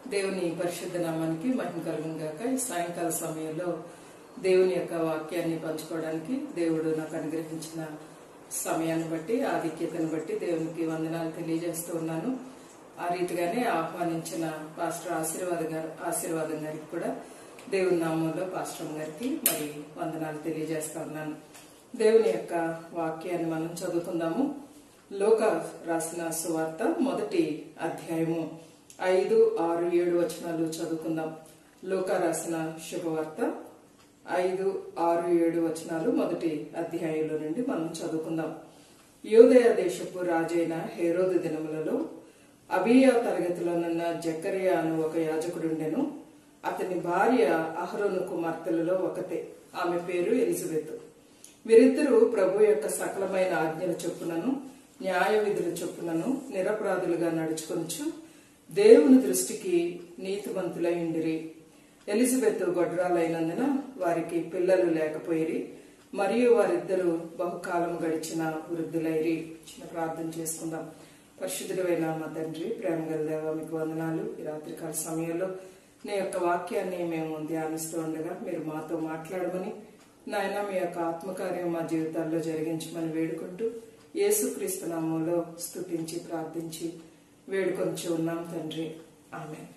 దేవుని పరిశుద్ధ నామానికి మహిమ కలుగును గాక. ఈ సాయంకాల సమయంలో దేవుని యొక్క వాక్యాన్ని పంచుకోవడానికి దేవుడు నాకు అనుగ్రహించిన సమయాన్ని బట్టి, ఆధిక్యతను బట్టి దేవునికి వందనాలు తెలియజేస్తూ ఉన్నాను. ఆ రీతిగానే ఆహ్వానించిన పాస్టర్ ఆశీర్వాదం గారికి కూడా దేవుని నామంలో పాస్టర్ గారికి మరి వందనాలు తెలియజేస్తా ఉన్నాను. దేవుని యొక్క వాక్యాన్ని మనం చదువుకుందాము. లూకా రాసిన సువార్త 1వ అధ్యాయము 5, 6, 7 వచనాలు చదువుకుందాం. లూకా రాసిన శుభవార్త 5, 6, 7 వచనాలు 1వ అధ్యాయంలో నుండి మనం చదువుకుందాం. యూదయ దేశపు రాజైన హేరోదు దినములలో అబీయా తరగతిలోనున్న జకరియా అను ఒక యాజకుడుండెను. అతని భార్య అహరోను కుమార్తెలలో ఒకతే. ఆమె పేరు ఎలిజబెత్. వీరిద్దరూ ప్రభు యొక్క సకలమైన ఆజ్ఞల చొప్పునను న్యాయ విధుల చొప్పునను నిరపరాధులుగా నడుచుకొనుచు దేవుని దృష్టికి నీతిమంతులై ఉండిరి. ఎలిజబెత్ గొడ్రాలైనందున వారికి పిల్లలు లేకపోయిరి, మరియు వారిద్దరూ బహుకాలం గడిచిన వృద్ధులైరి. చిన్న ప్రార్థన చేసుకుందాం. పరిశుద్ధుడైన మా తండ్రి, ప్రేమ గల దేవా, మీకు వందనాలు. ఈ రాత్రికాల సమయంలో నీ యొక్క వాక్యాన్ని మేము ధ్యానిస్తూ ఉండగా మీరు మాతో మాట్లాడమని, నాయన మీ యొక్క ఆత్మకార్యం మా జీవితాల్లో జరిగించమని వేడుకుంటూ యేసుక్రీస్తు నామంలో స్తుతించి ప్రార్థించి వేడుకొంచి ఉన్నాం తండ్రి, ఆమేన్.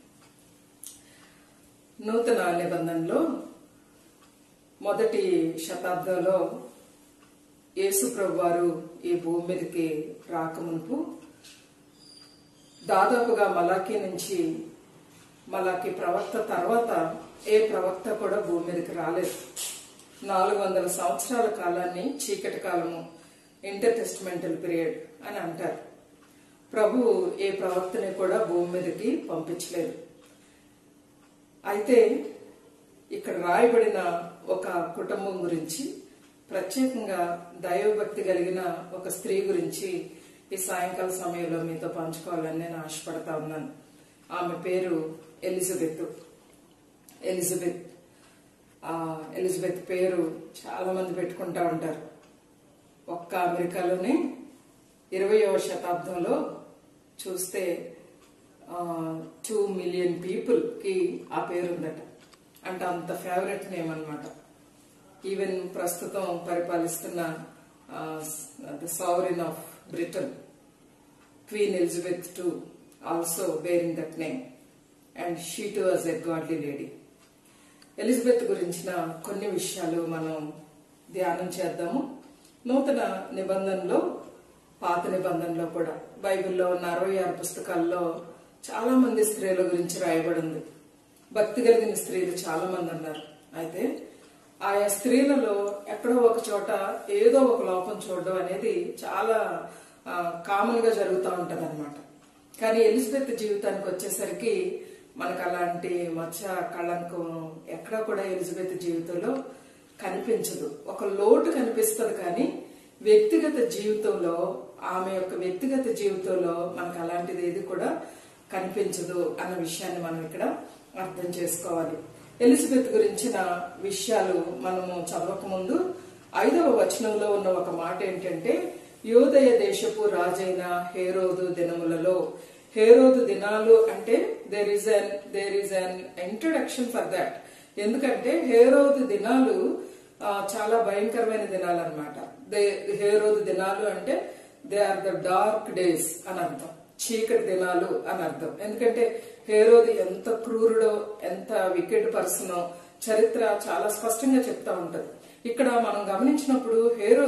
నూతన నిబంధనలో 1వ శతాబ్దంలో యేసు ప్రభు వారు ఈ భూమి మీదకి రాకమునుపు దాదాపుగా మలాకి ప్రవక్త తర్వాత ఏ ప్రవక్త కూడా భూమి మీదకి రాలేదు. 400 సంవత్సరాల కాలాన్ని చీకటి కాలము, ఇంటర్ టెస్టిమెంటల్ పీరియడ్ అని అంటారు. ప్రభు ఏ ప్రవక్తని కూడా భూమి మీదకి పంపించలేదు. అయితే ఇక్కడ రాయబడిన ఒక కుటుంబం గురించి, ప్రత్యేకంగా దైవభక్తి కలిగిన ఒక స్త్రీ గురించి ఈ సాయంకాల సమయంలో మీతో పంచుకోవాలని నేను ఆశపడతా ఉన్నాను. ఆమె పేరు ఎలిజబెత్. ఎలిజబెత్ పేరు చాలా మంది పెట్టుకుంటా ఉంటారు. ఒక్క అమెరికాలోనే 20వ శతాబ్దంలో చూస్తే 2 మిలియన్ పీపుల్ కి ఆ పేరు ఉందట. అంటే అంత ఫేవరెట్ నేమ్ అన్నమాట. ఈవెన్ ప్రస్తుతం పరిపాలిస్తున్న the sovereign of Britain, Queen Elizabeth II, also bearing that name, and she too was a godly lady. Elizabeth గురించిన కొన్ని విషయాలు మనం ధ్యానం చేద్దాము. నూతన నిబంధనలో, పాత నిబంధనలో కూడా బైబిల్లో ఉన్న 66 పుస్తకాల్లో చాలా మంది స్త్రీల గురించి రాయబడింది. భక్తి కలిగిన స్త్రీలు చాలా మంది ఉన్నారు. అయితే ఆయా స్త్రీలలో ఎక్కడో ఒక చోట ఏదో ఒక లోపం చూడడం అనేది చాలా కామన్ గా జరుగుతూ ఉంటది అనమాట. కానీ ఎలిజబెత్ జీవితానికి వచ్చేసరికి మనకు అలాంటి మచ్చ, కళంకం ఎక్కడా కూడా ఎలిజబెత్ జీవితంలో కనిపించదు. ఒక లోటు కనిపిస్తుంది, కానీ వ్యక్తిగత జీవితంలో, ఆమె యొక్క వ్యక్తిగత జీవితంలో మనకు అలాంటిది ఏది కూడా కనిపించదు అన్న విషయాన్ని మనం ఇక్కడ అర్థం చేసుకోవాలి. ఎలిజబెత్ గురించిన విషయాలు మనము చదవక ముందు 5వ వచనంలో ఉన్న ఒక మాట ఏంటంటే, యూదయ దేశపు రాజైన హేరోదు దినములలో. హేరోదు దినాలు అంటే there is an introduction for that. ఎందుకంటే హేరోదు దినాలు చాలా భయంకరమైన దినాలు అనమాట. హేరోదు దినాలు అంటే they are the dark days అని అర్థం, చీకటి దినాలు అని అర్థం. ఎందుకంటే హేరోదు ఎంత క్రూరుడో, ఎంత వికెట్ పర్సనో చరిత్ర చాలా స్పష్టంగా చెప్తా ఉంటది. ఇక్కడ మనం గమనించినప్పుడు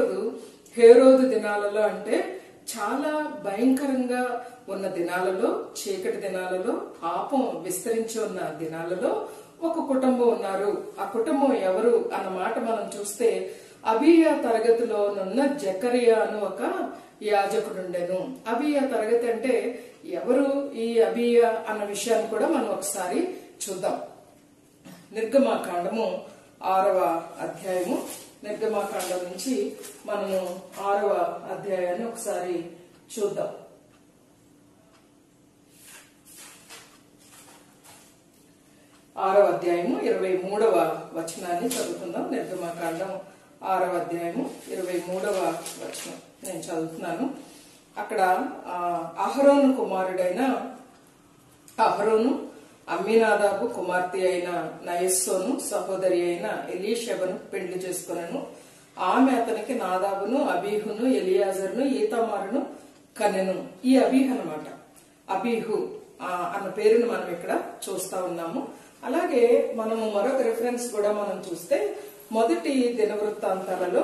హేరోదు దినాలలో అంటే చాలా భయంకరంగా ఉన్న దినాలలో, చీకటి దినాలలో, పాపం విస్తరించి ఉన్న దినాలలో ఒక కుటుంబం ఉన్నారు. ఆ కుటుంబం ఎవరు అన్న మాట మనం చూస్తే, అబీయా తరగతిలో నున్న జకరియా అను ఒక యాజకుడుండెను. అబీయా తరగతి అంటే ఎవరు ఈ అబీయా అన్న విషయాన్ని కూడా మనం ఒకసారి చూద్దాం. నిర్గమాకాండము 6వ అధ్యాయము, నిర్గమాకాండం నుంచి మనము 6వ అధ్యాయాన్ని ఒకసారి చూద్దాం. 6వ అధ్యాయము 23వ వచనాన్ని చదువుకుందాం. నిర్గమాకాండం 6వ అధ్యాయము 23వ వచనం నేను చదువుతున్నాను. అక్కడ అహరోను కుమారుడైన అహరోను అమ్మీనాదాబు కుమార్తె అయిన నయస్సోను సహోదరి అయిన ఎలీషబను పెళ్లి చేసుకునను. ఆమె అతనికి నాదాబును అబీహును ఎలియాజరును ఈతామారును కనెను. ఈ అబీహు అన్నమాట. అబీహు అన్న పేరును మనం ఇక్కడ చూస్తా ఉన్నాము. అలాగే మనము మరొక రిఫరెన్స్ కూడా మనం చూస్తే మొదటి దినవృత్తాంతాలలో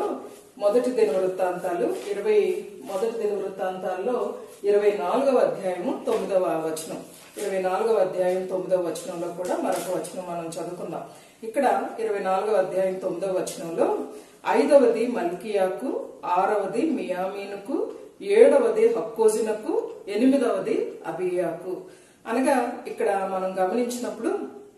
24వ అధ్యాయము 9వ వచనం, 24వ అధ్యాయం 9వ వచనంలో కూడా మరొక వచనం మనం చదువుకుందాం. ఇక్కడ 24వ అధ్యాయం 9వ వచనంలో 5వది మల్కియాకు, 6వది మియామీనుకు, 7వది హక్కోజునకు, 8వది అబియాకు. అనగా ఇక్కడ మనం గమనించినప్పుడు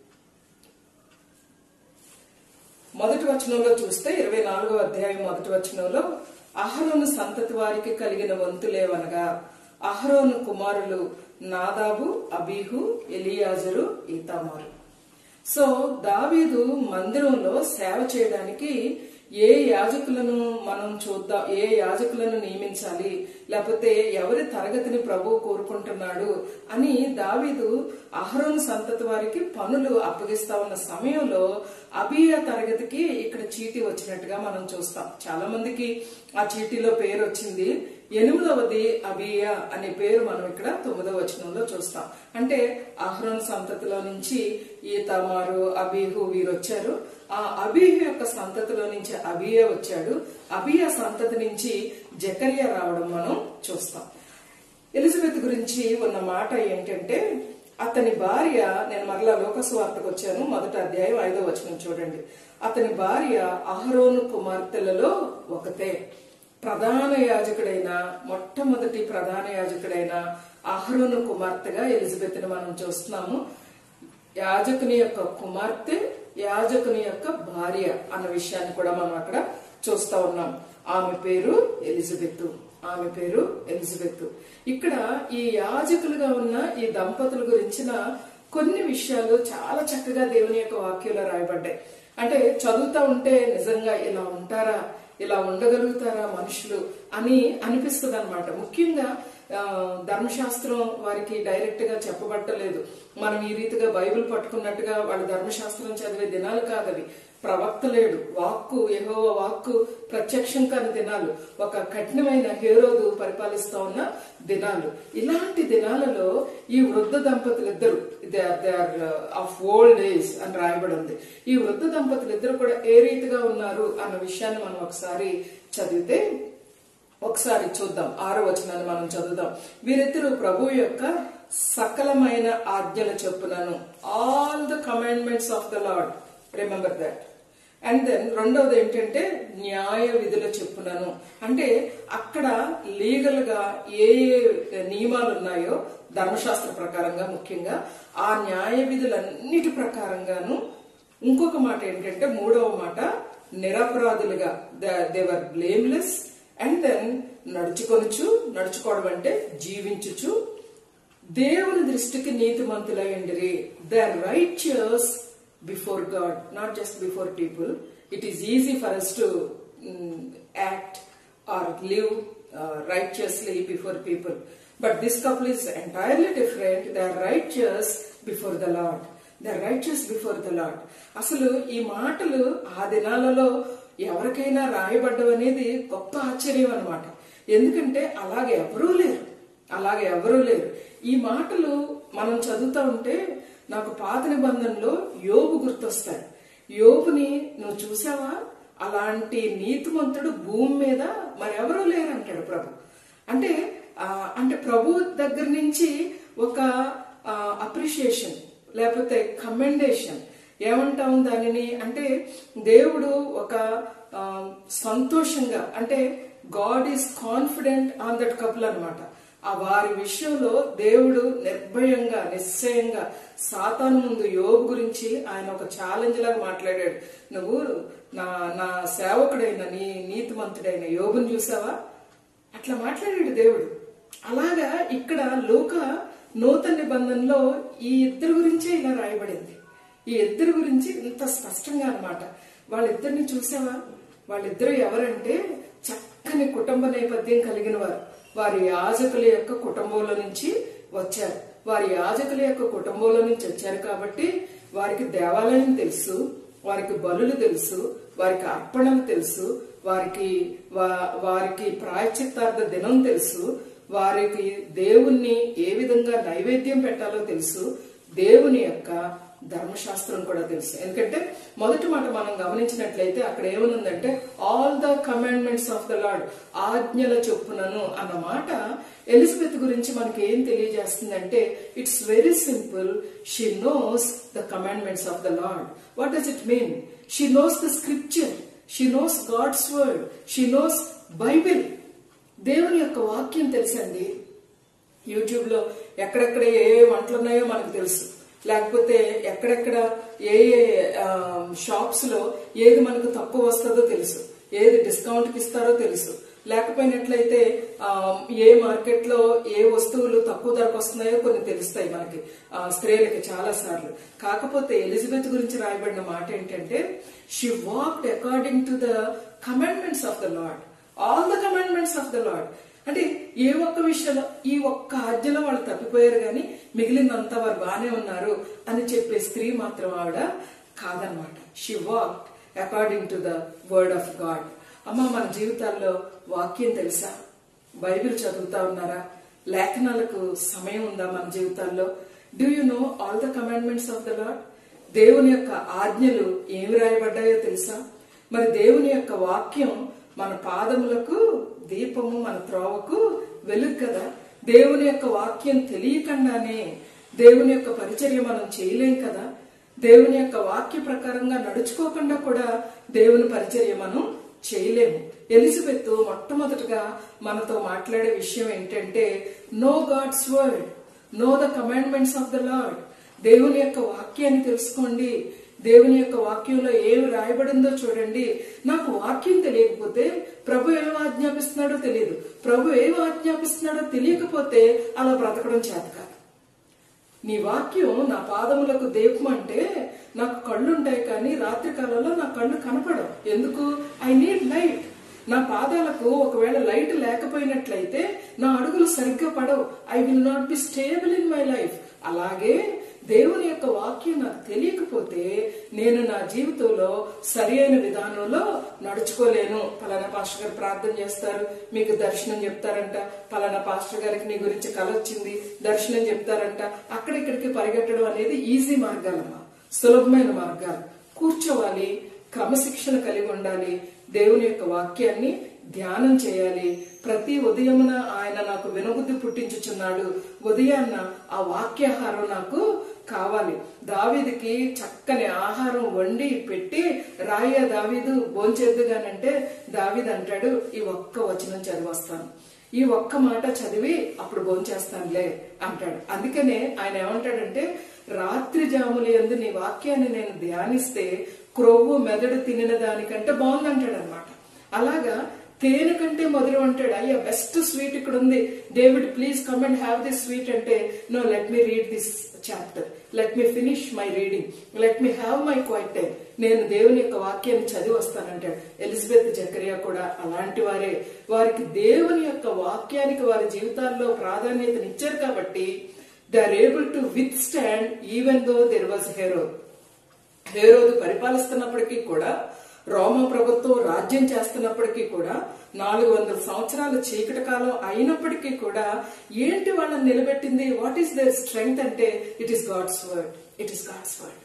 మొదటి వచనంలో చూస్తే 24వ అధ్యాయం మొదటి వచనంలో అహరోను సంతతి వారికి కలిగిన వంతులేవనగా అహరోను కుమారులు నాదాబు, అబీహు, ఎలియాజరు, ఈతామారు. సో దావీదు మందిరంలో సేవ చేయడానికి ఏ యాజకులను మనం చూద్దాం, ఏ యాజకులను నియమించాలి, లేకపోతే ఎవరి తరగతిని ప్రభువు కోరుకుంటున్నాడు అని దావీదు అహరోను సంతతి వారికి పనులు అప్పగిస్తా ఉన్న సమయంలో అబీయా తరగతికి ఇక్కడ చీటీ వచ్చినట్టుగా మనం చూస్తాం. చాలా మందికి ఆ చీటీలో పేరు వచ్చింది. 8వది అబీయా అనే పేరు మనం ఇక్కడ 9వ వచనంలో చూస్తాం. అంటే అహరోను సంతతిలో నుంచి ఈతామారు, అబీహు వీరు వచ్చారు. ఆ అబీహు యొక్క సంతతిలో నుంచి అబీయా వచ్చాడు. అబీయా సంతతి నుంచి జకరియా రావడం మనం చూస్తాం. ఎలిజబెత్ గురించి ఉన్న మాట ఏంటంటే అతని భార్య, నేను మరలా లోకసువార్తకు వచ్చాను, 1వ అధ్యాయం 5వ వచనం చూడండి. అతని భార్య అహరోను కుమార్తెలలో ఒకతే. ప్రధాన యాజకుడైన మొట్టమొదటి ప్రధాన యాజకుడైన అహరోను కుమార్తెగా ఎలిజబెత్ ని మనం చూస్తున్నాము. యాజకుని యొక్క కుమార్తె, యాజకుని యొక్క భార్య అన్న విషయాన్ని కూడా మనం అక్కడ చూస్తా ఉన్నాం. ఆమె పేరు ఎలిజబెత్. ఇక్కడ ఈ యాజకులుగా ఉన్న ఈ దంపతుల గురించిన కొన్ని విషయాలు చాలా చక్కగా దేవుని యొక్క వాక్యంలో రాయబడ్డాయి. అంటే చదువుతా ఉంటే నిజంగా ఇలా ఉంటారా, ఇలా ఉండగలుగుతారా మనుషులు అని అనిపిస్తుంది అనమాట. ముఖ్యంగా ధర్మశాస్త్రం వారికి డైరెక్ట్ గా చెప్పబట్టలేదు. మనం ఈ రీతిగా బైబిల్ పట్టుకున్నట్టుగా వాళ్ళు ధర్మశాస్త్రం చదివే దినాలు కాదవి. ప్రవక్త లేడు, వాక్కు యెహోవా వాక్కు ప్రత్యక్షం కాని దినాలు, ఒక కఠినమైన హేరోదు పరిపాలిస్తా ఉన్న దినాలు. ఇలాంటి దినాలలో ఈ వృద్ధ దంపతులు ఇద్దరు, they are of old age అని రాయబడి ఉంది. ఈ వృద్ధ దంపతులు ఇద్దరు కూడా ఏ రీతిగా ఉన్నారు అన్న విషయాన్ని మనం ఒకసారి చదివితే, ఒకసారి చూద్దాం. 6వ వచనాన్ని మనం చదువుదాం. వీరిద్దరు ప్రభు యొక్క సకలమైన ఆజ్ఞల చొప్పునను, all the commandments of the Lord, remember that. And then రెండవది ఏంటంటే న్యాయ విధుల చెప్పునను. అంటే అక్కడ లీగల్ గా ఏ నియమాలు ఉన్నాయో ధర్మశాస్త్ర ప్రకారంగా, ముఖ్యంగా ఆ న్యాయ విధులన్నిటి ప్రకారంగాను. ఇంకొక మాట ఏంటంటే 3వ మాట నిరపరాధులుగా, they were blameless. And then నడుచుకోవడం అంటే జీవించుచు దేవుని దృష్టికి నీతిమంతులయ్యుండిరి. They are righteous before God, not just before people. It is easy for us to act or live righteously before people, but this couple is entirely different. They are righteous before the Lord. They are righteous before the Lord. అసలు ఈ మాటలు ఆ దినాలలో ఎవరికైనా రాయబడ్డం అనేది గొప్ప ఆశ్చర్యం అన్నమాట. ఎందుకంటే అలాగే ఎవరూ లేరు. ఈ మాటలు మనం చదువుతా ఉంటే నాకు పాత నిబంధనలో యోబు గుర్తొస్తాడు. యోబుని నువ్వు చూసావా, అలాంటి నీతిమంతుడు భూమి మీద మరెవరూ లేరు అంటాడు ప్రభు. అంటే ప్రభు దగ్గర నుంచి ఒక అప్రిషియేషన్ లేకపోతే కమెండేషన్, ఏమంటాం దానిని అంటే దేవుడు ఒక సంతోషంగా, అంటే God is confident on that couple అన్నమాట. ఆ వారి విషయంలో దేవుడు నిర్భయంగా, నిశ్చయంగా సాతాను ముందు యోబు గురించి ఆయన ఒక ఛాలెంజ్ లాగా మాట్లాడాడు. నువ్వు నా సేవకుడైన నీతిమంతుడైన యోబుని చూసావా, అట్లా మాట్లాడాడు దేవుడు. అలాగా ఇక్కడ నూతన నిబంధనలో ఈ ఇద్దరు గురించే ఇలా రాయబడింది. ఈ ఇద్దరు గురించి ఇంత స్పష్టంగా అన్నమాట. వాళ్ళిద్దరిని చూసావా, వాళ్ళిద్దరు ఎవరంటే చక్కని కుటుంబ నేపథ్యం కలిగిన వారు. వారి యాజకుల యొక్క కుటుంబంలో నుంచి వచ్చారు. వారి యాజకుల యొక్క కుటుంబంలో నుంచి వచ్చారు కాబట్టి వారికి దేవాలయం తెలుసు, వారికి బలులు తెలుసు, వారికి అర్పణలు తెలుసు, వారికి ప్రాయశ్చిత్తార్థ దినం తెలుసు, వారికి దేవుణ్ణి ఏ విధంగా నైవేద్యం పెట్టాలో తెలుసు, దేవుని యొక్క ధర్మశాస్త్రం కూడా తెలుసు. ఎందుకంటే మొదటి మాట మనం గమనించినట్లయితే అక్కడ ఏమనుందంటే all the commandments of the Lord, ఆజ్ఞల చొప్పునను అన్న మాట ఎలిజబెత్ గురించి మనకి ఏం తెలియజేస్తుందంటే it's very simple. She knows the commandments of the Lord. What does it mean? She knows the scripture, she knows God's word, she knows Bible. దేవుని యొక్క వాక్యం తెలుసండి. యూట్యూబ్ లో ఎక్కడెక్కడ ఏ వంటలు ఉన్నాయో మనకు తెలుసు, లేకపోతే ఎక్కడెక్కడ ఏ షాప్స్ లో ఏది మనకు తక్కువ వస్తుందో తెలుసు, ఏది డిస్కౌంట్ కి ఇస్తారో తెలుసు. లేకపోయినట్లయితే ఏ మార్కెట్ లో ఏ వస్తువులు తక్కువ ధరకు వస్తున్నాయో కొన్ని తెలుస్తాయి మనకి స్త్రీలకి చాలా సార్లు. కాకపోతే ఎలిజబెత్ గురించి రాయబడిన మాట ఏంటంటే she walked according to the commandments of the Lord, all the commandments of the Lord. అంటే ఏ ఒక్క విషయంలో ఈ ఒక్క ఆజ్ఞలో వాళ్ళు తప్పిపోయారు కానీ మిగిలినంతా వారు బాగానే ఉన్నారు అని చెప్పే స్త్రీ మాత్రం ఆవిడ కాదనమాట. She walked according to the word of God. అమ్మ, మన జీవితాల్లో వాక్యం తెలుసా? బైబిల్ చదువుతా ఉన్నారా? లేఖనాలకు సమయం ఉందా మన జీవితాల్లో? Do you know all the commandments of the Lord? దేవుని యొక్క ఆజ్ఞలు ఏమి రాయబడ్డాయో తెలుసా? మరి దేవుని యొక్క వాక్యం మన పాదములకు దీపము, మన త్రోవకు వెలుగు కదా. దేవుని యొక్క వాక్యం తెలియకుండానే దేవుని యొక్క పరిచర్య మనం చేయలేం కదా. దేవుని యొక్క వాక్య ప్రకారంగా నడుచుకోకుండా కూడా దేవుని పరిచర్య మనం చేయలేము. ఎలిజబెత్ మొట్టమొదటిగా మనతో మాట్లాడే విషయం ఏంటంటే know God's word, know the commandments of the Lord. దేవుని యొక్క వాక్యాన్ని తెలుసుకోండి. దేవుని యొక్క వాక్యంలో ఏమి రాయబడిందో చూడండి. నాకు వాక్యం తెలియకపోతే ప్రభు ఏం ఆజ్ఞాపిస్తున్నాడో తెలియదు, ప్రభు ఏం ఆజ్ఞాపిస్తున్నాడో తెలియకపోతే అలా బ్రతకడం చేత కాదు. నీ వాక్యం నా పాదములకు దీపం అంటే నాకు కళ్ళుంటాయి కానీ రాత్రి కాలంలో నా కళ్ళు కనపడవు. ఎందుకు? I need light. నా పాదాలకు ఒకవేళ లైట్ లేకపోయినట్లయితే నా అడుగులు సరిగ్గా పడవు. I will not be stable in my life. అలాగే దేవుని యొక్క వాక్యం నాకు తెలియకపోతే నేను నా జీవితంలో సరి అయిన విధానంలో నడుచుకోలేను. పలానా పాస్టర్ గారు ప్రార్థన చేస్తారు, మీకు దర్శనం చెప్తారంట. పలానా పాస్టర్ గారికి నీ గురించి కల వచ్చింది, దర్శనం చెప్తారంట. అక్కడిక్కడికి పరిగెట్టడం అనేది ఈజీ మార్గాలమ్మా, సులభమైన మార్గాలు. కూర్చోవాలి, క్రమశిక్షణ కలిగి ఉండాలి, దేవుని యొక్క వాక్యాన్ని ధ్యానం చేయాలి. ప్రతి ఉదయమున ఆయన నాకు వినబుద్ధి పుట్టించుచున్నాడు. ఉదయాన్న ఆ వాక్యాహారం నాకు కావాలి. దావీదుకి చక్కని ఆహారం వండి పెట్టి రాయ్యా దావీదు భోంచేద్దుగానంటే దావీదు అంటాడు ఈ ఒక్క వచనం చదివస్తాను, ఈ ఒక్క మాట చదివి అప్పుడు భోంచేస్తానులే అంటాడు. అందుకనే ఆయన ఏమంటాడంటే రాత్రి జాములు యందు నీ వాక్యాన్ని నేను ధ్యానిస్తే క్రొవ్వు మెదడు తినిన దానికంటే బాగుందంటాడు అనమాట. అలాగా తేనె కంటే మొదలు అంటాడు. అయ్యా బెస్ట్ స్వీట్ ఇక్కడ ఉంది, David please come and have this sweet అంటే no, let me read this chapter, let me finish my reading, let me have my quiet time, నేను దేవుని యొక్క వాక్యాన్ని చదివి వస్తానంటాడు. ఎలిజబెత్ జకరియా కూడా అలాంటి వారే. వారికి దేవుని యొక్క వాక్యానికి వారి జీవితాల్లో ప్రాధాన్యతనిచ్చారు కాబట్టి they are able to withstand even though there was Herod. హెరోదు పరిపాలిస్తున్నప్పటికీ కూడా, రోమా ప్రభుత్వం రాజ్యం చేస్తున్నప్పటికీ కూడా, 400 సంవత్సరాల చీకటి కాలం అయినప్పటికీ కూడా ఏంటి వాళ్ళని నిలబెట్టింది? వాట్ ఈస్ దేర్ స్ట్రెంగ్త్ అంటే it is God's word. It is God's word.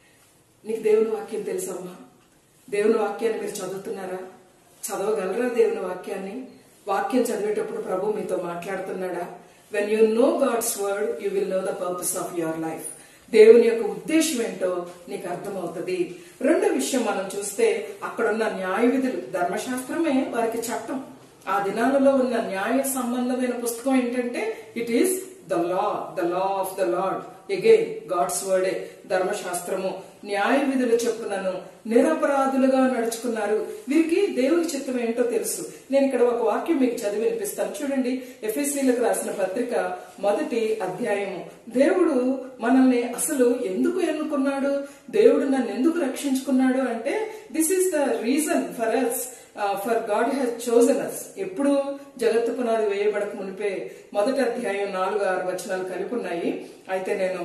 నీకు దేవుని వాక్యం తెలుసమ్మా? దేవుని వాక్యాన్ని మీరు చదువుతున్నారా? చదవగలరా దేవుని వాక్యాన్ని? వాక్యం చదివేటప్పుడు ప్రభు మీతో మాట్లాడుతున్నాడా? When you know God's word you will know the purpose of your life. దేవుని యొక్క ఉద్దేశం ఏంటో నీకు అర్థమవుతుంది. రెండో విషయం మనం చూస్తే అక్కడున్న న్యాయ విధులు, ధర్మశాస్త్రమే వారికి చట్టం. ఆ దినాలలో ఉన్న న్యాయ సంబంధమైన పుస్తకం ఏంటంటే it is the law of the Lord. Again God's వర్డే ధర్మశాస్త్రము. న్యాయ విధులు చెప్పునను నిరపరాధులుగా నడుచుకున్నారు. వీరికి దేవుని చిత్తం ఏంటో తెలుసు. నేను ఇక్కడ ఒక వాక్యం మీకు చదివి వినిపిస్తాను చూడండి. ఎఫెసీయులకు రాసిన పత్రిక 1వ అధ్యాయము. దేవుడు మనల్ని అసలు ఎందుకు ఎన్నుకున్నాడు, దేవుడు నన్ను ఎందుకు రక్షించుకున్నాడు అంటే this is the reason for us, for God has chosen us. ఎప్పుడు జగత్తు పునాది వేయబడక మునిపే మొదటి అధ్యాయం 4-6 వచనాలు కలిపి ఉన్నాయి. అయితే నేను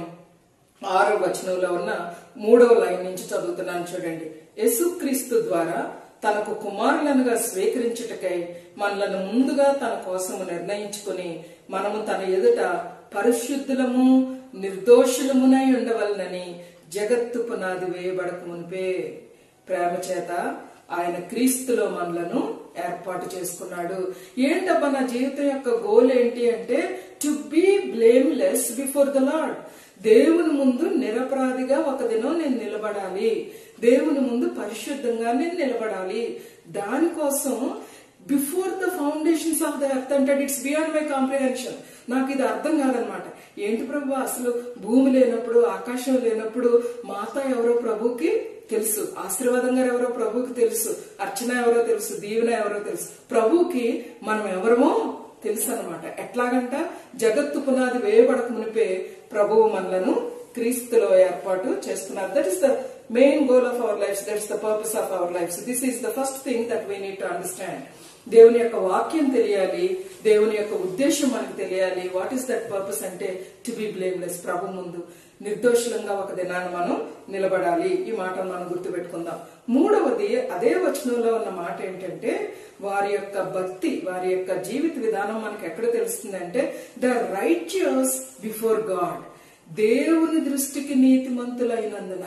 6వ వచనంలో ఉన్న 3వ లైన్ నుంచి చదువుతున్నాను చూడండి. యేసుక్రీస్తు ద్వారా తనకు కుమారులనుగా స్వీకరించుటకై మనలను ముందుగా తన కోసము నిర్ణయించుకుని మనము తన ఎదుట పరిశుద్ధులము నిర్దోషులమునై ఉండవలనని జగత్తు పునాది వేయబడక మునిపే ప్రేమ చేత ఆయన క్రీస్తులో మనలను ఏర్పాటు చేసుకున్నాడు. ఏంటబ్బా నా జీవితం యొక్క గోల్ ఏంటి అంటే to be blameless before the Lord. దేవుని ముందు నిరపరాధిగా ఒక దినం నేను నిలబడాలి, దేవుని ముందు పరిశుద్ధంగా నేను నిలబడాలి. దానికోసం before the foundations of the earth అంటే ఇట్స్ బియాండ్ మై కాంప్రిహెన్షన్. నాకు ఇది అర్థం కాదనమాట. ఏంటి ప్రభు, అసలు భూమి లేనప్పుడు ఆకాశం లేనప్పుడు మాత ఎవరో ప్రభుకి తెలుసు, ఆశీర్వాదం గారు ఎవరో ప్రభుకి తెలుసు, అర్చన ఎవరో తెలుసు, దీవెన ఎవరో తెలుసు. ప్రభుకి మనం ఎవరమో తెలుసు అనమాట. ఎట్లాగంట జగత్తు పునాది వేయబడక మునిపే ప్రభువు మనలను క్రీస్తులో ఏర్పాటు చేస్తున్నారు. That is the main goal of our life. That is the purpose of our life. This is the first thing that we need to understand. దేవుని యొక్క వాక్యం తెలియాలి, దేవుని యొక్క ఉద్దేశం మనకు తెలియాలి. వాట్ ఈస్ దట్ పర్పస్ అంటే టు బి బ్లేమ్లెస్, ప్రభు ముందు నిర్దోషులంగా ఒక దినాన్ని మనం నిలబడాలి. ఈ మాట మనం గుర్తుపెట్టుకుందాం. 3వది అదే వచనంలో ఉన్న మాట ఏంటంటే వారి యొక్క భక్తి, వారి యొక్క జీవిత విధానం మనకు ఎక్కడ తెలుస్తుంది అంటే ద రైచియస్ బిఫోర్ గాడ్. దేవుని దృష్టికి నీతిమంతులైనందున,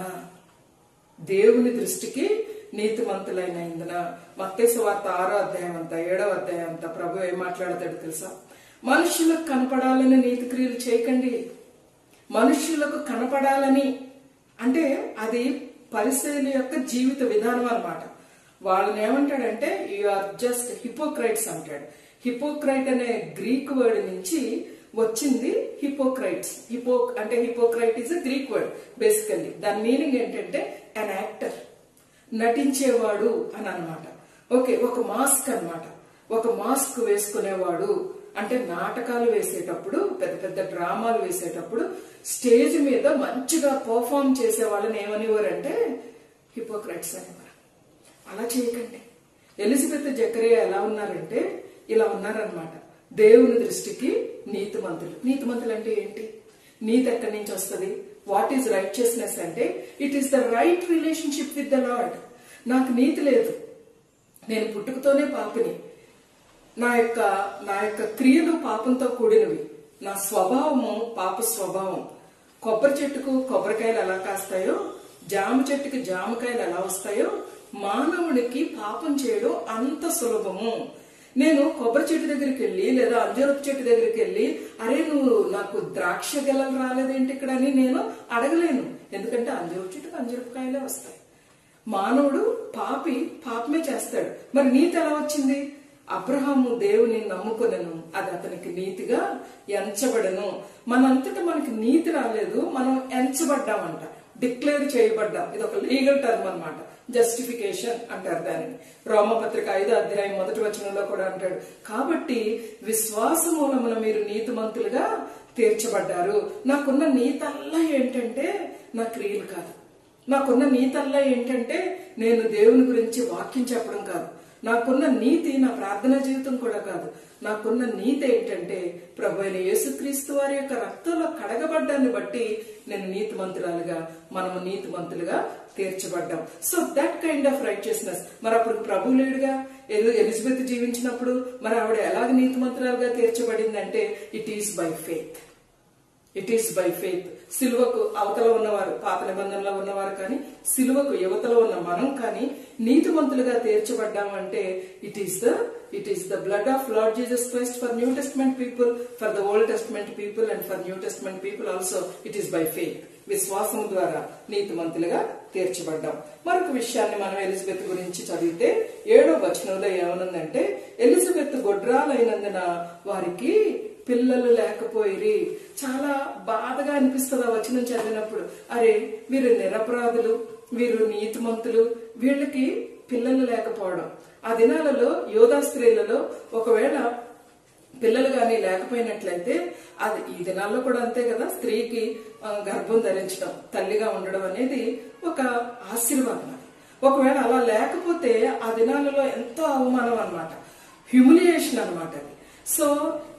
దేవుని దృష్టికి నీతిమంతులైనందున. మత్తయి సువార్త 6వ అధ్యాయం అంతా 7వ అధ్యాయం అంతా ప్రభు ఏం మాట్లాడతాడు తెలుసా? మనుషులకు కనపడాలని నీతి క్రియలు చేయకండి. మనుష్యులకు కనపడాలని అంటే అది పరిసయ్యుల యొక్క జీవిత విధానం అన్నమాట. వాళ్ళని ఏమంటాడంటే యు ఆర్ జస్ట్ హిపోక్రైట్స్ అంటాడు. హిపోక్రైట్ అనే గ్రీక్ వర్డ్ నుంచి వచ్చింది హిపోక్రైట్స్. అంటే hypocrite is a Greek word basically. దాని మీనింగ్ ఏంటంటే అన్ యాక్టర్, నటించేవాడు అని అనమాట. ఓకే, ఒక మాస్క్ అన్నమాట. ఒక మాస్క్ వేసుకునేవాడు అంటే నాటకాలు వేసేటప్పుడు, పెద్ద పెద్ద డ్రామాలు వేసేటప్పుడు స్టేజ్ మీద మంచిగా పర్ఫార్మ్ చేసే వాళ్ళని ఏమనేవారంటే హిపోక్రైట్స్ అనేవారు. అలా చేయకండి. ఎలిజబెత్ జకరియా ఎలా ఉన్నారంటే ఇలా ఉన్నారనమాట. దేవుని దృష్టికి నీతిమంతులు. నీతిమంతులు అంటే ఏంటి? నీతి ఎక్కడి నుంచి వస్తుంది? వాట్ ఈజ్ రైచియస్నెస్ అంటే it is the right relationship with the Lord. నాకు నీతి లేదు, నేను పుట్టుకతోనే పాపిని, నా యొక్క క్రియలు పాపంతో కూడినవి, నా స్వభావము పాప స్వభావం. కొబ్బరి చెట్టుకు కొబ్బరికాయలు ఎలా కాస్తాయో, జామ చెట్టుకి జామకాయలు ఎలా వస్తాయో, మానవుడికి పాపం చేయడం అంత సులభము. నేను కొబ్బరి చెట్టు దగ్గరికి వెళ్ళి లేదా అంజరపు చెట్టు దగ్గరికి వెళ్ళి అరే నువ్వు నాకు ద్రాక్ష గెలలు రాలేదేంటి ఇక్కడ అని నేను అడగలేను. ఎందుకంటే అంజరపు చెట్టుకు అంజరపు కాయలే వస్తాయి. మానవుడు పాపమే చేస్తాడు. మరి నీతి ఎలా వచ్చింది? అబ్రహాము దేవుని నమ్ముకొనెను, అది అతనికి నీతిగా ఎంచబడను. మనంతటా మనకి నీతి రాలేదు, మనం ఎంచబడ్డామంట, డిక్లేర్ చేయబడ్డాం. ఇది ఒక లీగల్ టర్మ్ అన్నమాట. జస్టిఫికేషన్ అంటారు దానిని. రోమపత్రిక 5వ అధ్యాయం 1వ వచనంలో కూడా అంటాడు. కాబట్టి విశ్వాస మూలమున మీరు నీతిమంతులుగా తీర్చబడ్డారు. నాకున్న నీతల్లా ఏంటంటే నా క్రియలు కాదు. నాకున్న నీతల్లా ఏంటంటే నేను దేవుని గురించి వాక్యం చెప్పడం కాదు. నాకున్న నీతి నా ప్రార్థనా జీవితం కూడా కాదు. నాకున్న నీతి ఏంటంటే ప్రభు అయిన యేసుక్రీస్తు వారి యొక్క రక్తంలో కడగబడ్డాన్ని బట్టి నేను నీతిమంతురాలుగా, మనము నీతిమంతులుగా తీర్చబడ్డాం. So that kind of righteousness. మరి అప్పుడు ప్రభు లేడుగా. ఎలిజబెత్ జీవించినప్పుడు మరి ఆవిడ ఎలాగ నీతిమంతురాలుగా తీర్చబడిందంటే it is by faith. It is by faith. సిలువకు అవతల ఉన్నవారు, పాత నిబంధనలో ఉన్నవారు కానీ సిలువకు యువతలో ఉన్న మనం కానీ నీతిమంతులుగా తీర్చబడ్డామంటే it is the blood of Lord Jesus Christ for New Testament people, for the Old Testament people and for New Testament people also. It is by faith. విశ్వాసం ద్వారా నీతిమంతులుగా తీర్చబడ్డాం. మరొక విషయాన్ని మనం ఎలిజబెత్ గురించి చదివితే 7వ వచనంలో ఏమనుందంటే ఎలిజబెత్ గొడ్రాలైనందున వారికి పిల్లలు లేకపోయిరి. చాలా బాధగా అనిపిస్తుంది ఆ వచనం చదివినప్పుడు. అరే వీరు నిరపరాధులు, వీరు నీతిమంతులు, వీళ్ళకి పిల్లలు లేకపోవడం. ఆ దినాలలో యోధా స్త్రీలలో ఒకవేళ పిల్లలు గాని లేకపోయినట్లయితే, అది ఈ దినాల్లో కూడా అంతే కదా, స్త్రీకి గర్భం ధరించడం, తల్లిగా ఉండడం అనేది ఒక ఆశీర్వాదం. ఒకవేళ అలా లేకపోతే ఆ దినాలలో ఎంతో అవమానం అన్నమాట, హ్యూమిలియేషన్ అన్నమాట. అది సో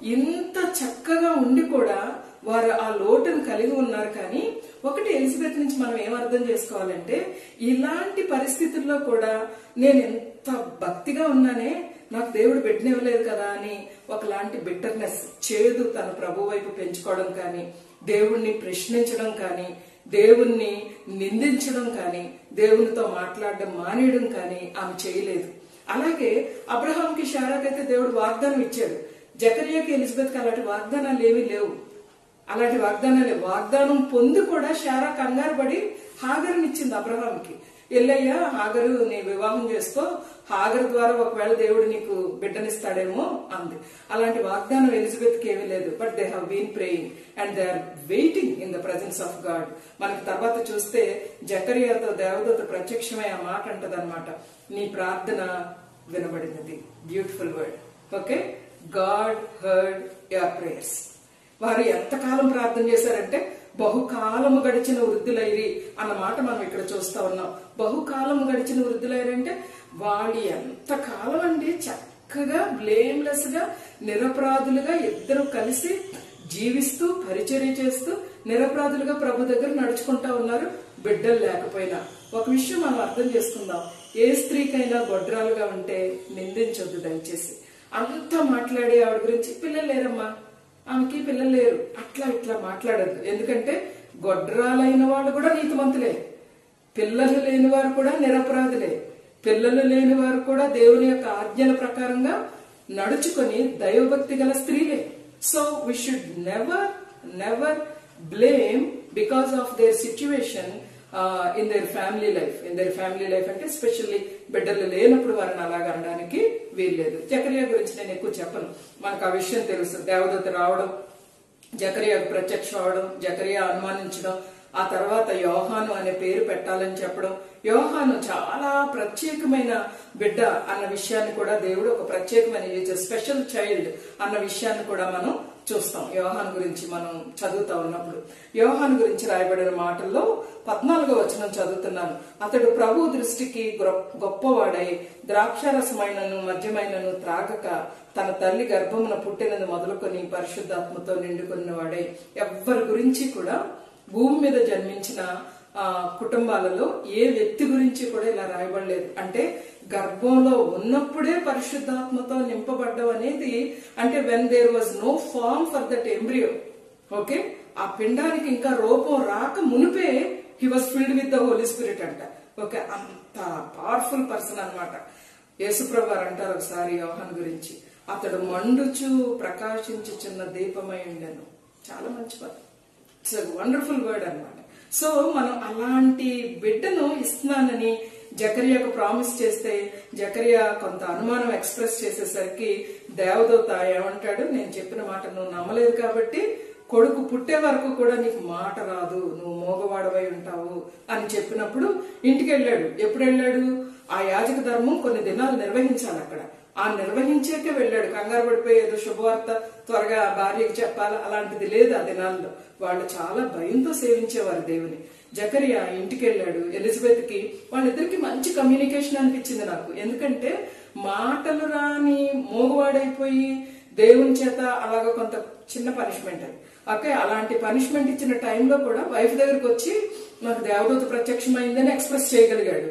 ఇంత చక్కగా ఉండి కూడా వారు ఆ లోటును కలిగి ఉన్నారు. కానీ ఒకటి ఎలిజబెత్ నుంచి మనం ఏం అర్థం చేసుకోవాలంటే, ఇలాంటి పరిస్థితుల్లో కూడా నేను ఎంత భక్తిగా ఉన్నానే, నాకు దేవుడు బిడ్డనివ్వలేదు కదా అని ఒకలాంటి బిట్టర్నెస్, చేదు తన ప్రభు వైపు పెంచుకోవడం కానీ, దేవుణ్ణి ప్రశ్నించడం కానీ, దేవుణ్ణి నిందించడం కానీ, దేవునితో మాట్లాడడం మానేయడం కానీ ఆమె చేయలేదు. అలాగే అబ్రహాంకి శారాకైతే దేవుడు వాగ్దానం ఇచ్చాడు. జకర్యాకి ఎలిజబెత్కి అలాంటి వాగ్దానాలు ఏమీ లేవు. అలాంటి వాగ్దానాలే. వాగ్దానం పొంది కూడా శారా కంగారు పడి హాగరునిచ్చింది అబ్రహాంకి. ఎల్లయ్య, హాగరు నీ వివాహం చేసుకో, హాగరు ద్వారా ఒకవేళ దేవుడు నీకు బిడ్డనిస్తాడేమో అంది. అలాంటి వాగ్దానం ఎలిజబెత్ కి ఏమీ లేదు. But they have been praying and they are waiting in the presence of God. మనకి తర్వాత చూస్తే జకర్యాతో దేవదూత ప్రత్యక్షమై ఆ మాట అంటదన్నమాట, నీ ప్రార్థన వినబడినది. Beautiful word. Okay, God heard your prayers. వారు ఎంతకాలం ప్రార్థన చేశారంటే, బహుకాలము గడిచిన వృద్ధులైరి అన్న మాట మనం ఇక్కడ చూస్తా ఉన్నాం. బహుకాలము గడిచిన వృద్ధులైరంటే వాళ్ళు ఎంతకాలం అండి చక్కగా బ్లేమ్లెస్ గా నిరపరాధులుగా ఇద్దరు కలిసి జీవిస్తూ పరిచర్య చేస్తూ నిరపరాధులుగా ప్రభు దగ్గర నడుచుకుంటా ఉన్నారు, బిడ్డలు లేకపోయినా. ఒక విషయం మనం అర్థం చేసుకుందాం, ఏ స్త్రీకైనా గొడ్రాలుగా ఉంటే నిందించొద్దు దయచేసి. అంతా మాట్లాడే ఆవిడ గురించి, పిల్లలు లేరమ్మా, ఆమెకి పిల్లలు లేరు, అట్లా ఇట్లా మాట్లాడద్దు. ఎందుకంటే గొడ్రాలైన వాళ్ళు కూడా నీతిమంతులే, పిల్లలు లేని వారు కూడా నిరపరాధులే, పిల్లలు లేని వారు కూడా దేవుని యొక్క ఆజ్ఞల ప్రకారంగా నడుచుకొని దైవభక్తి గల స్త్రీలే. So we should never never blame because of their situation in their family life. In their family life అంటే స్పెషల్లీ బిడ్డలు లేనప్పుడు వారిని అలాగా అనడానికి వీల్లేదు. జకర్యా గురించి నేను ఎక్కువ చెప్పను, మనకు ఆ విషయం తెలుసు. దేవదూత రావడం, జకర్యాకు ప్రత్యక్షం అవడం, జకర్యా అనుమానించడం, ఆ తర్వాత యోహాను అనే పేరు పెట్టాలని చెప్పడం. యోహాను చాలా ప్రత్యేకమైన బిడ్డ అన్న విషయాన్ని కూడా దేవుడు, ఒక ప్రత్యేకమైన స్పెషల్ చైల్డ్ అన్న విషయాన్ని కూడా మనం చూస్తాం. యోహాను గురించి మనం చదువుతా ఉన్నప్పుడు యోహాను గురించి రాయబడిన మాటల్లో 14వ వచనం చదువుతున్నాను. అతడు ప్రభు దృష్టికి గొప్పవాడై ద్రాక్షారసమైనను మద్యమైనను త్రాగక తన తల్లి గర్భమున పుట్టినది మొదలుకొని పరిశుద్ధాత్మతో నిండుకున్నవాడై. ఎవ్వరి గురించి కూడా భూమి మీద జన్మించిన కుటుంబాలలో ఏ వ్యక్తి గురించి కూడా ఇలా రాయబడలేదు. అంటే గర్భంలో ఉన్నప్పుడే పరిశుద్ధాత్మతో నింపబడ్డం అనేది, అంటే when there was no form for that embryo, okay, ఆ పిండానికి ఇంకా రూపం రాక మునిపే he was filled with the Holy Spirit అంట. ఓకే, అంత పవర్ఫుల్ పర్సన్ అనమాట. యేసుప్రభు వారు అంటారు ఒకసారి యోహాను గురించి, అతడు మండుచు ప్రకాశించుచున్న దీపమై ఉండెను. చాలా మంచి పదం, ఇట్స్ వండర్ఫుల్ వర్డ్ అనమాట. సో మనం అలాంటి బిడ్డను ఇస్తున్నానని జకర్యాకు ప్రామిస్ చేస్తే, జకర్యా కొంత అనుమానం ఎక్స్ప్రెస్ చేసేసరికి దేవదూత ఏమంటాడు, నేను చెప్పిన మాట నువ్వు నమ్మలేదు కాబట్టి కొడుకు పుట్టే వరకు కూడా నీకు మాట రాదు, నువ్వు మోగవాడవై ఉంటావు అని చెప్పినప్పుడు ఇంటికి వెళ్ళాడు. ఎప్పుడు వెళ్ళాడు? ఆ యాజక ధర్మం కొన్ని దినాలు నిర్వహించాలి అక్కడ. ఆ నిర్వహించాకే వెళ్ళాడు. కంగారు పడిపోయి ఏదో శుభవార్త త్వరగా భార్యకి చెప్పాలి అలాంటిది లేదు ఆ దినాల్లో. వాళ్ళు చాలా భయంతో సేవించేవారు దేవుని. జకర్యా ఇంటికి వెళ్ళాడు. ఎలిజబెత్ కి వాళ్ళిద్దరికి మంచి కమ్యూనికేషన్ అనిపించింది నాకు. ఎందుకంటే మాటలు రాని మోగవాడైపోయి దేవుని చేత అలాగా కొంత చిన్న పనిష్మెంట్ అది. ఓకే, అలాంటి పనిష్మెంట్ ఇచ్చిన టైంలో కూడా వైఫ్ దగ్గరకు వచ్చి నాకు దేవదూత ప్రత్యక్షమైందని ఎక్స్ప్రెస్ చేయగలిగాడు.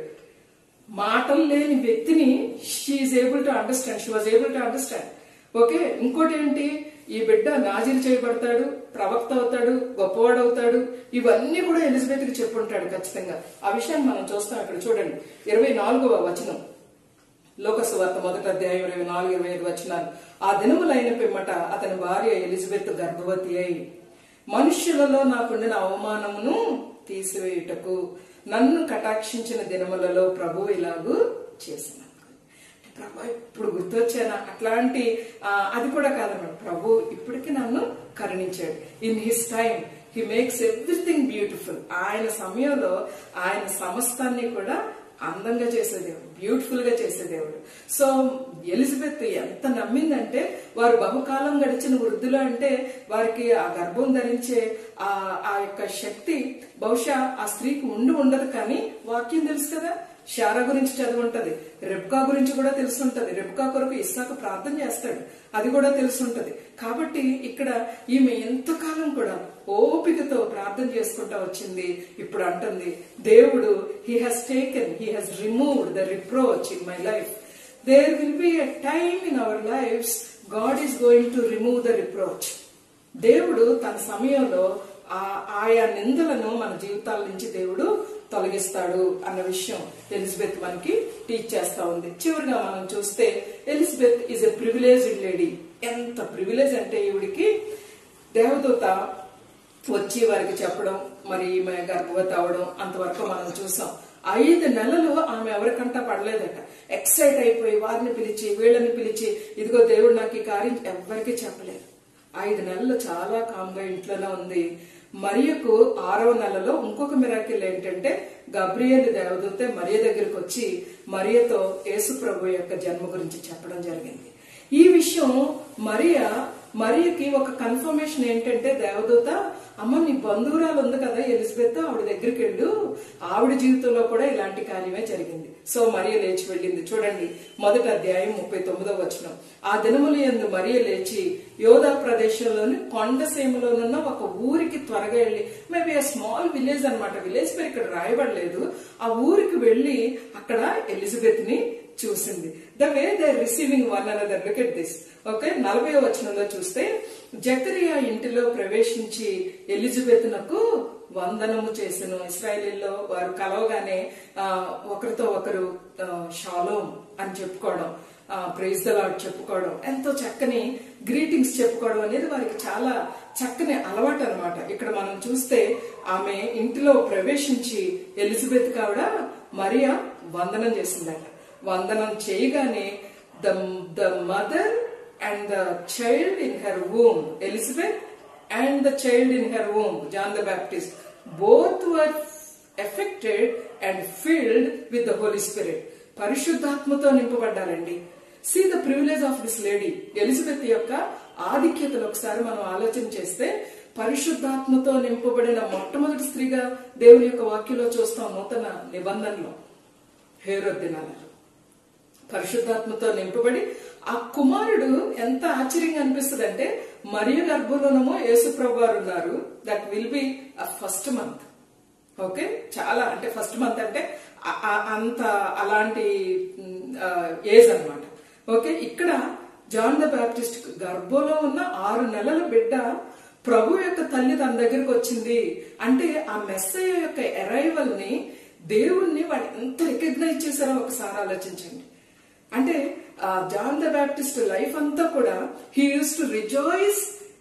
మాటలు లేని వ్యక్తిని she was able to understand. Okay, ఇంకోటి ఏంటి, ఈ బిడ్డ నాజీలు చేయబడతాడు, ప్రవక్త అవుతాడు, గొప్పవాడు అవుతాడు, ఇవన్నీ కూడా ఎలిజబెత్ కి చెప్పుంటాడు ఖచ్చితంగా. ఆ విషయాన్ని మనం చూస్తాం. ఇక్కడ చూడండి 24వ వచనం, లోకసువార్త 1వ అధ్యాయం 24, 25 వచనాలు. ఆ దినములైన పిమ్మట అతని భార్య ఎలిజబెత్ గర్భవతి అయి మనుష్యులలో నాకుండిన అవమానమును తీసివేయుటకు నన్ను కటాక్షించిన దినములలో ప్రభు ఇలాగూ చేసిన. ప్రభు ఇప్పుడు గుర్తొచ్చానా? అట్లాంటి అది కూడా కాదన్నమాట. ప్రభు ఇప్పటికీ నన్ను కరుణించాడు. In his time he makes everything beautiful. ఆయన సమయంలో ఆయన సమస్తాన్ని కూడా అందంగా చేసే దేవుడు, బ్యూటిఫుల్ గా చేసే దేవుడు. సో ఎలిజబెత్ ఎంత నమ్మిందంటే, వారు బహుకాలం గడిచిన వృద్ధులు అంటే వారికి ఆ గర్భం ధరించే ఆ యొక్క శక్తి బహుశా ఆ స్త్రీకి ఉండదు. కానీ వాక్యం తెలుసు కదా, శారా గురించి చదువుంటది, రెబ్కా గురించి కూడా తెలుసుంటది. రెబ్కా కొరకు ఇస్సాకు ప్రార్థన చేస్తాడు, అది కూడా తెలుసుంటది. కాబట్టి ఇక్కడ ఈమె ఎంతకాలం కూడా ఓపికతో ప్రార్థన చేసుకుంటా వచ్చింది. ఇప్పుడు అంటుంది, దేవుడు he has removed the reproach in my life. There will be a time in our lifes God is going to remove the reproach. దేవుడు తన సమయంలో ఆయా నిందలను మన జీవితాల నుంచి దేవుడు తొలగిస్తాడు అన్న విషయం ఎలిజబెత్ మనకి టీచ్ చేస్తా ఉంది. చివరిగా మనం చూస్తే Elizabeth is a privileged lady. ఎంత ప్రివిలేజ్ అంటే ఈవిడికి దేవదూత వచ్చి వారికి చెప్పడం, మరి ఈమె గర్భవతి అవడం అంతవరకు మనం చూసాం. 5 నెలలు ఆమె ఎవరికంటా పడలేదట. ఎక్సైట్ అయిపోయి వారిని పిలిచి వీళ్ళని పిలిచి ఇదిగో దేవుడు నాకు ఈ కార్యం ఎవరికి చెప్పలేదు. 5 నెలలు చాలా కామ్గా ఇంట్లోనే ఉంది. మరియకు 6వ నెలలో ఇంకొక మిరాకిల్ ఏంటంటే గబ్రియేలు దేవదూత మరియ దగ్గరికి వచ్చి మరియతో యేసు ప్రభు యొక్క జన్మ గురించి చెప్పడం జరిగింది. ఈ విషయం మరియకి ఒక కన్ఫర్మేషన్ ఏంటంటే, దేవదూత అమ్మ నీ బంధువురాలు ఉంది కదా ఎలిజబెత్, ఆవిడ దగ్గరికి వెళ్ళు, ఆవిడ జీవితంలో కూడా ఇలాంటి కార్యమే జరిగింది. సో మరియ లేచి వెళ్ళింది. చూడండి 1వ అధ్యాయం 39వ వచనం. ఆ దినముల యందు మరియ లేచి యోధా ప్రదేశంలోని కొండసీమలోనున్న ఒక ఊరికి త్వరగా వెళ్లి, మేబీ ఆ స్మాల్ విలేజ్ అన్నమాట, విలేజ్ పేరు ఇక్కడ రాయబడలేదు, ఆ ఊరికి వెళ్లి అక్కడ ఎలిజబెత్ ని చూసింది. The way they receiving one another. Look at this. Okay, 40వ వచనంలో చూస్తే జకరియా ఇంటిలో ప్రవేశించి ఎలిజబెత్ నకు వందనము చేసెను. ఇశ్రాయేలీల్లో వారు కలవగానే ఒకరితో ఒకరు షాలోమ్ అని చెప్పుకోవడం, ప్రైజ్ ద లార్డ్ చెప్పుకోవడం, ఎంతో చక్కని గ్రీటింగ్స్ చెప్పుకోవడం అనేది వారికి చాలా చక్కని అలవాటు అనమాట. ఇక్కడ మనం చూస్తే ఆమె ఇంటిలో ప్రవేశించి ఎలిజబెత్ కావిడ మరియా వందనం చేసిందట. వందనం చేయగానే the mother and the child in her womb, Elizabeth and the child in her womb, John the Baptist, both were affected and filled with the Holy Spirit. పరిశుద్ధాత్మతో నింపబడ్డారండి. See the privilege of this lady. Elizabeth యొక్క ఆధిక్యతలు ఒకసారి మనం ఆలోచన చేస్తే, పరిశుద్ధాత్మతో నింపబడిన మొట్టమొదటి స్త్రీగా దేవుని యొక్క వాక్యంలో చూస్తాం. నూతన నిబంధనలో హేరోదు దినాలలో పరిశుద్ధాత్మతో నింపబడి ఆ కుమారుడు ఎంత ఆశ్చర్యంగా అనిపిస్తుంది అంటే, మరియ గర్భంలోనేమో యేసు ప్రభు వారు ఉన్నారు. That will be first month. Okay, చాలా అంటే ఫస్ట్ మంత్ అంటే అంత అలాంటి ఏజ్ అన్నమాట. ఓకే, ఇక్కడ జాన్ ద బాప్టిస్ట్ గర్భంలో ఉన్న 6 నెలల బిడ్డ ప్రభు యొక్క తల్లి తన దగ్గరకు వచ్చింది అంటే, ఆ మెస్సయ్య యొక్క అరైవల్ ని, దేవుణ్ణి వాడు ఎంత రికగ్నైజ్ చేశారో ఒకసారి ఆలోచించండి. అంటే జాన్ ద బాప్టిస్ట్ లైఫ్ అంతా కూడా he use to rejoice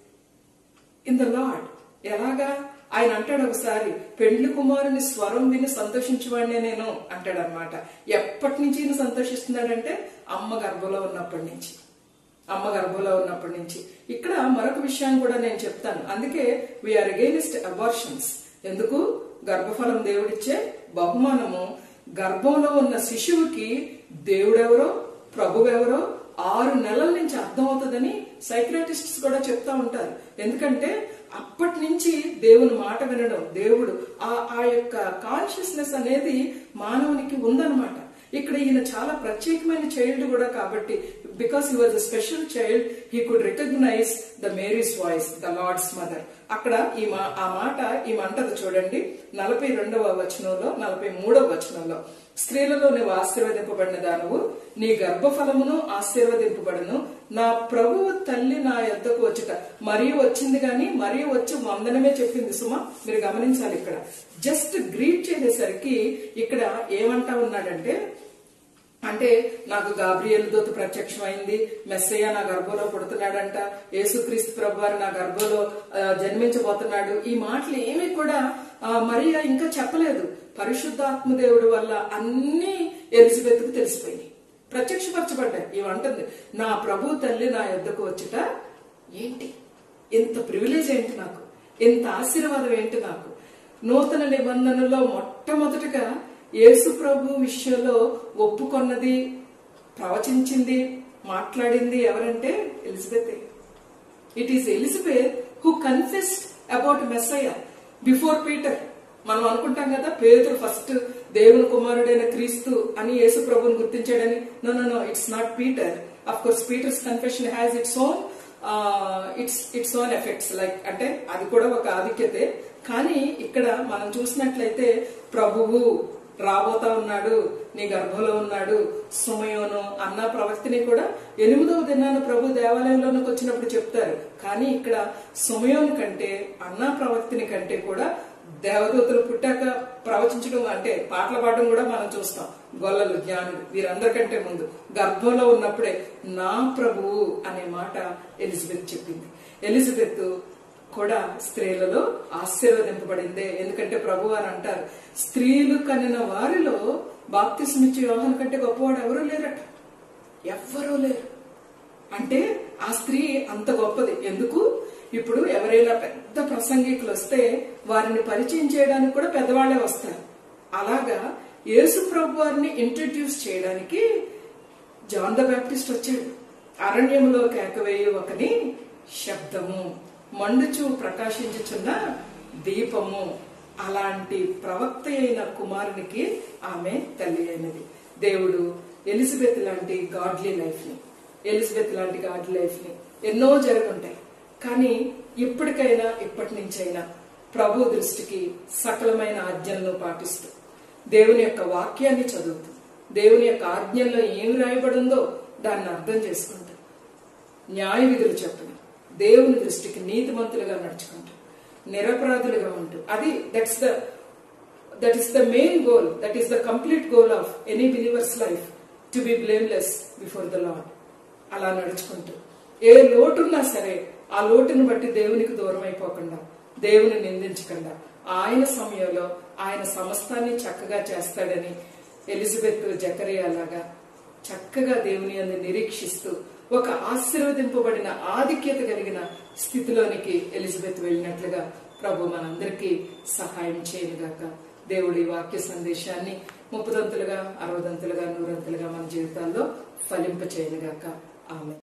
in the Lord. ఎలాగా ఆయన అంటాడు ఒకసారి, పెండ్లి కుమారుని స్వరం విని సంతోషించేవాడినే నేను అంటాడు అనమాట. ఎప్పటి నుంచి ఈయన సంతోషిస్తున్నాడంటే అమ్మ గర్భంలో ఉన్నప్పటి నుంచి. అమ్మ గర్భంలో ఉన్నప్పటి నుంచి. ఇక్కడ మరొక విషయాన్ని కూడా నేను చెప్తాను. అందుకే వీఆర్ అగైనిస్ట్ అబార్షన్స్. ఎందుకు? గర్భఫలం దేవుడిచ్చే బహుమానము. గర్భంలో ఉన్న శిశువుకి దేవుడెవరో ప్రభువెవరో 6 నెలల నుంచి అర్థమవుతుందని సైక్రాటిస్ట్స్ కూడా చెప్తా ఉంటారు. ఎందుకంటే అప్పటి నుంచి దేవుని మాట వినడం, దేవుడు ఆ యొక్క కాన్షియస్నెస్ అనేది మానవునికి ఉందన్నమాట. ఇక్కడ ఈయన చాలా ప్రత్యేకమైన చైల్డ్ కూడా కాబట్టి, because he was a special child, he could recognize the Mary's voice, the Lord's mother. అక్కడ ఆ మాట ఈమంటది చూడండి 42వ వచనంలో 43వ వచనంలో, స్త్రీలలో నువ్వు ఆశీర్వదింపబడిన దానవు, నీ గర్భఫలమును ఆశీర్వదింపబడును, నా ప్రభువు తల్లి నా యొద్దకు వచ్చుట. మరియు వచ్చింది గాని మరియు వచ్చి వందనమే చెప్పింది. సుమా మీరు గమనించాలి, ఇక్కడ జస్ట్ గ్రీట్ చేసేసరికి ఇక్కడ ఏమంటా ఉన్నాడంటే, అంటే నాకు గాబ్రియేలు దూత ప్రత్యక్షమైంది, మెస్సయ్య నా గర్భంలో పుడుతున్నాడంట, యేసుక్రీస్తు ప్రభువారు నా గర్భంలో జన్మించబోతున్నాడు. ఈ మాటలు ఏమీ కూడా మరియా ఇంకా చెప్పలేదు. పరిశుద్ధాత్మ దేవుడి వల్ల అన్ని ఎలిజబెత్ కు తెలిసిపోయినాయి, ప్రత్యక్షపరచబడ్డాయి. ఏమంటుంది, నా ప్రభు తల్లి నా యొద్దకు వచ్చుట. ఏంటి ఇంత ప్రివిలేజ్ ఏంటి నాకు, ఇంత ఆశీర్వాదం ఏంటి నాకు. నూతన నిబంధనలో మొట్టమొదటిగా యేసు ప్రభు విషయంలో ఒప్పుకొన్నది, ప్రవచించింది, మాట్లాడింది ఎవరంటే Elizabeth. It is Elizabeth who confessed about Messiah before Peter. మనం అనుకుంటాం కదా పేతురు ఫస్ట్ దేవుని కుమారుడైన క్రీస్తు అని యేసు ప్రభుని గుర్తించాడని. No no no, it's not Peter. Of course Peter's confession has its own effects, like అంటే అది కూడా ఒక ఆధిక్యతే. కానీ ఇక్కడ మనం చూసినట్లయితే ప్రభువు రాబోతా ఉన్నాడు, నీ గర్భంలో ఉన్నాడు సుమయోను అన్న ప్రవక్తిని కూడా 8వ దినాన ప్రభు దేవాలయంలోకి వచ్చినప్పుడు చెప్తారు. కానీ ఇక్కడ సుమయోను కంటే అన్నా ప్రవక్తిని కంటే కూడా దేవదూతలు పుట్టాక ప్రవచించడం అంటే పాటలు పాడడం కూడా మనం చూస్తాం. గొల్లలు, జ్ఞానులు వీరందరికంటే ముందు గర్భంలో ఉన్నప్పుడే నా ప్రభువు అనే మాట ఎలిజబెత్ చెప్పింది. ఎలిజబెత్ కూడా స్త్రీలలో ఆశీర్వదింపబడిందే. ఎందుకంటే ప్రభు అని అంటారు, స్త్రీలు కనిన వారిలో బాప్తిస్మిచ్చే యోహాను కంటే గొప్పవాడు ఎవరూ లేరట, ఎవ్వరూ లేరు. అంటే ఆ స్త్రీ అంత గొప్పది. ఎందుకు? ఇప్పుడు ఎవరైనా పెద్ద ప్రసంగికులు వస్తే వారిని పరిచయం చేయడానికి కూడా పెద్దవాళ్లే వస్తారు. అలాగా యేసు ప్రభు వారిని ఇంట్రడ్యూస్ చేయడానికి జాన్ ద బ్యాప్టిస్ట్ వచ్చాడు. అరణ్యంలో కేకవేయు ఒకని శబ్దము, మండుచు ప్రకాశించుచున్న దీపము. అలాంటి ప్రవక్త అయిన కుమారునికి ఆమె తల్లి అయినది. దేవుడు ఎలిజబెత్ లాంటి గాడ్లీ లైఫ్ ని ఎన్నో జరుగుంటాయి. కానీ ఇప్పటి నుంచైనా ప్రభు దృష్టికి సకలమైన ఆజ్ఞలను పాటిస్తూ దేవుని యొక్క వాక్యాన్ని చదువుతూ దేవుని యొక్క ఆజ్ఞల్లో ఏమి రాయబడిందో దాన్ని అర్థం చేసుకుంటూ న్యాయ విధులు చెప్పడం, దేవుని దృష్టికి నీతిమంతులుగా నడుచుకుంటూ నిరపరాధులుగా ఉంటూ, అది that is the main goal, that is the complete goal of any believer's life, to be blameless before the Lord. అలా నడుచుకుంటూ ఏ లోటున్నా సరే ఆ లోటును బట్టి దేవునికి దూరం అయిపోకుండా, దేవుని నిందించకుండా ఆయన సమయంలో ఆయన సమస్తాన్ని చక్కగా చేస్తాడని ఎలిజబెత్ జకరియా లాగా చక్కగా దేవుని యందు నిరీక్షిస్తూ ఒక ఆశీర్వదింపబడిన ఆధిక్యత కలిగిన స్థితిలోనికి ఎలిజబెత్ వెళ్ళినట్లుగా ప్రభు మనందరికీ సహాయం చేయనుగాక. దేవుడి వాక్య సందేశాన్ని 30 దంతులుగా 60 దంతులుగా 100 దంతులుగా మన జీవితాల్లో ఫలింప చేయనుగాక. ఆమె